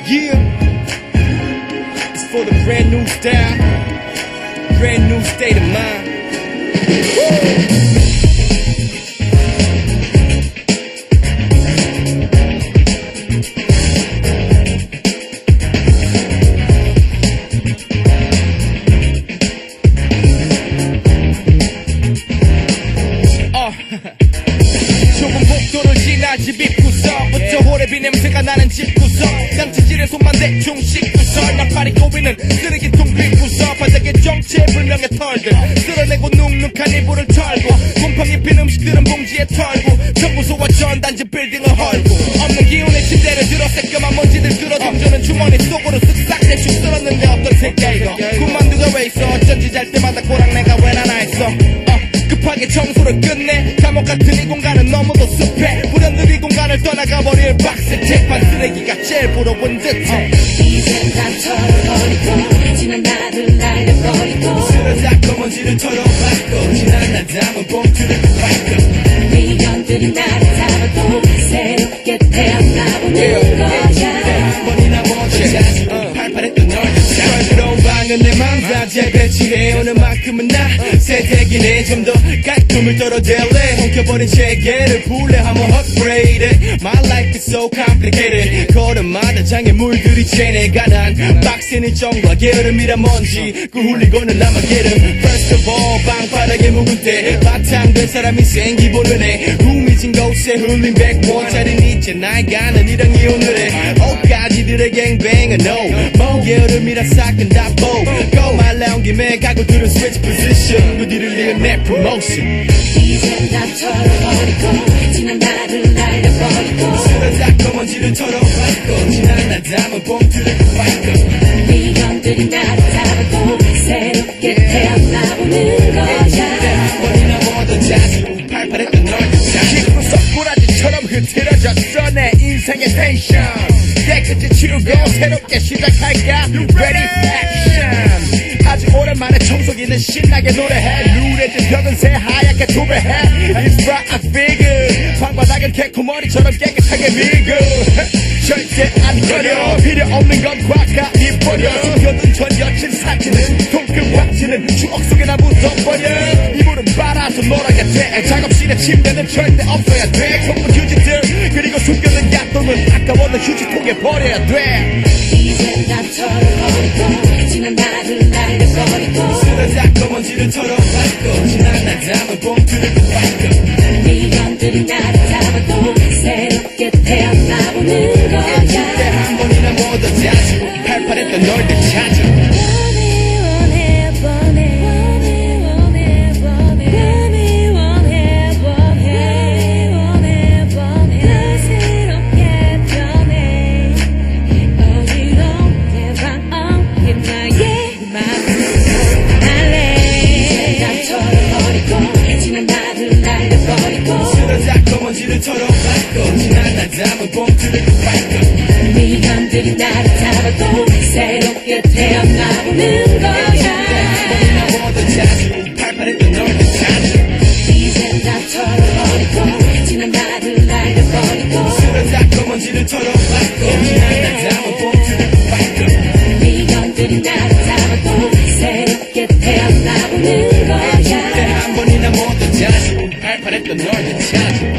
Yeah, it's for the brand new style, brand new state of mind. 좁은 복도를 지나 집 입구서부터 호래비 냄새가 나는 집구석 장치질에 손만 대충 씻고서 나팔이 꼬이는 쓰레기통 긁고서 바닥에 정체불명의 털들 쓸어내고 눅눅한 이불을 털고 곰팡이 핀 음식들은 봉지에 털고 정부소와 전단지 빌딩을 헐고 없는 기운의 침대를 들어 새까만 먼지들 끌어 던져는 주머니 속으로 쓱싹 대충 쓸었는데 어떤 새끼야 이거 군만두가 왜 있어 어쩐지 잘 때마다 고랑내가 왜 나나 했어 급하게 청소를 끝내 감옥 같은 이 공간은 너무도 습해 불현듯 이 공간을 떠나가버릴 박스 책판 쓰레기가 제일 부러운 듯해 이젠 다 털어버리고 지난 날을 날려버리고 쓰러졌고 먼지를 털어봤고 지난 날 담은 봉투를 밟고 미련들이 나를 잡아도 새롭게 태어나보는 거야 한 번이나 먼저 자주 팔팔했던 널 널스러운 방은 내 맘 다 재배치해오는 만큼은 나 세대기네 좀 더 깔끔을 떨어댈래 엉켜버린 세계를 풀래 한번 upgrade My life is so complicated 걸음마다 장에 물들이 채내가 난 빡센 일정과 게으름이란 뭔지 그 훌리고는 남아게름 First of all 방바닥에 묵은 때 바탕된 사람이 생기 보는 애 후미진 곳에 흘린 100원짜리 니체 나이 가는 이랑이 오늘의 옷가지들의 갱뱅은 no 뭐 게으름이라 싹은 다 보고 말 나온 김에 가구들은 switch position 그 뒤를 이은 내 promotion 이젠 다 털어버리고 지난 날을 날려버리고 쓰러졌고 먼지를 털어봤고 지난 날 담은 봉투를 밟고 미련들이 나를 잡아도 새롭게 태어나보는 거야 한 번이나 더 자주 팔팔했던 널 깊은 석고라지처럼 흐트러졌어 내 인생의 텐션 깨끗이 치우고 새롭게 시작할까 Ready Action 아주 오랜만에 청소기는 신나게 노래해 누래진 벽은 새하얗게 도배해 It's right I figure 방바닥은 개코머리처럼 깨끗하게 밀고 절대 안 거려 필요 없는 건 과감히 버려 숨겨둔 전 여친 사진은 통금 확지는 추억 속에 나 묻어버려 이불은 빨아서 놀아야 돼 작업실에 침대는 절대 없어야 돼 전부 휴지들 그리고 숨겨둔 약도는 아까웠던 휴지통에 버려야 돼 이젠 다 털어버리고 지난 날을 날려버리고 쓰러졌고 먼지를 털어봤고 지난 날 담은 봉투를 밟고 미련들이 나를 잡아도 새롭게 태어나보는 거야 한 번이나 더 자주 팔팔했던 널 되찾아 먼지를 털어봤고 지난 날 담은 봉투를 밟고 미련들이 나를 잡아도 새롭게 태어나보는 거야 한 번이나 더 자주 팔팔했던 널 되찾아 이젠 다 털어버리고 지난 날을 날려버리고 쓰러졌고 먼지를 털어봤고 지난 날 담은 봉투를 밟고 미련들이 나를 잡아도 새롭게 태어나보는 거야 한 번이나 더 자주 팔팔했던 널 되찾아